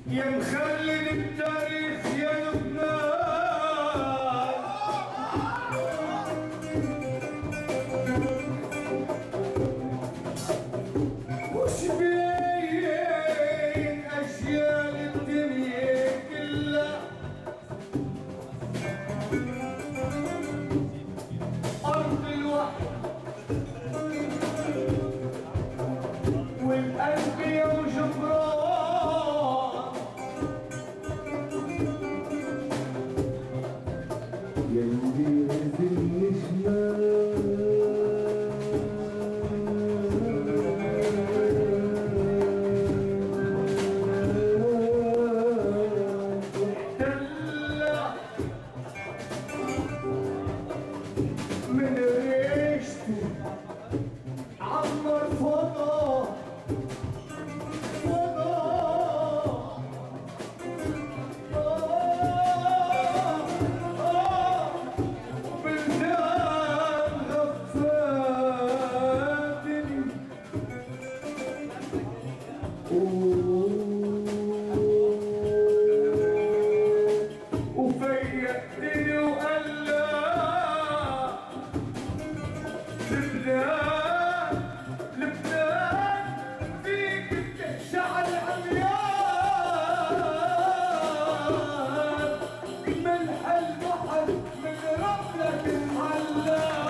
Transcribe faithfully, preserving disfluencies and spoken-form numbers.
يا مخلد التاريخ يا لبنان، وش بين أجيال الدنيا كلها أرض الوحي والأنبياء وجبران، يلي يهزمني شمال واحتلى من ريشتي عمر فضا فضا بلدان غفاتني وفيقتني وقال لا لبنان لبنان فيك بتقشع العميان، ملح البحر من رملك محلى.